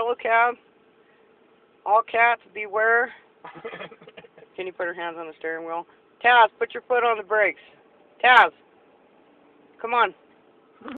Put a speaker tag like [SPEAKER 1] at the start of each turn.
[SPEAKER 1] Hello, cab. All cats, beware. Can you put her hands on the steering wheel? Taz, put your foot on the brakes. Taz, come on.